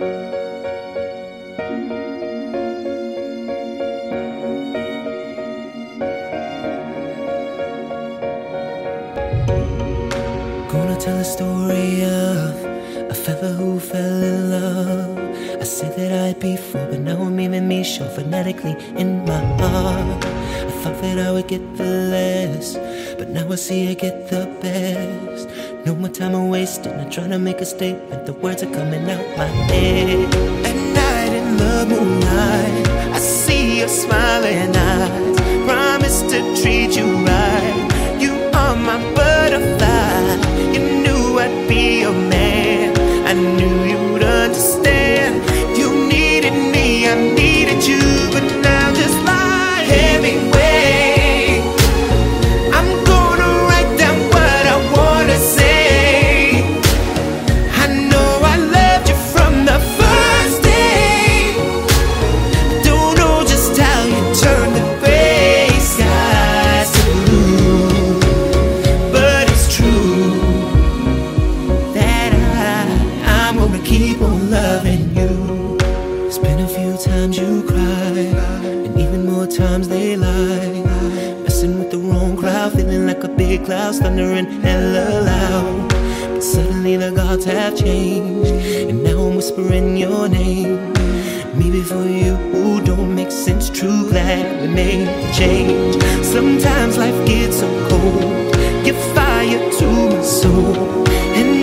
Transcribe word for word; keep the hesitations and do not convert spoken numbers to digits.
Gonna tell a story of a fella who fell in love. I said that I'd be full, but now I'm even me, show phonetically in my heart. I thought that I would get the less, but now I see I get the best. No more time I'm wasting, I'm trying to make a statement. The words are coming out my head. At night in the moonlight, I see your smiling eyes. Promise to treat you right. You are my butterfly. You knew I'd be your man. I knew you'd understand. You needed me, I needed you, but now just like Hemingway, I'm gonna write down what I wanna say. I know I loved you from the first day. Don't know just how you turned the gray skies to blue, but it's true that I, I'm gonna keep on loving you. It's been a few times you cried, and even more times they lied. Messing with the wrong crowd, feeling like a big cloud, thundering hella loud. But suddenly the gods have changed, and now I'm whispering your name. Me before you, ooh, don't make sense. True, glad we made the change. Sometimes life gets so cold, you fire to my soul, and